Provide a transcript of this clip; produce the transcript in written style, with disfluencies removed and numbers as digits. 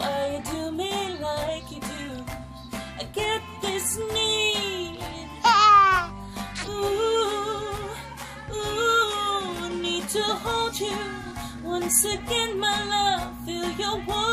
why you do me like you do. I get this need. Ooh, need to hold you once again, my love. Feel your warmth.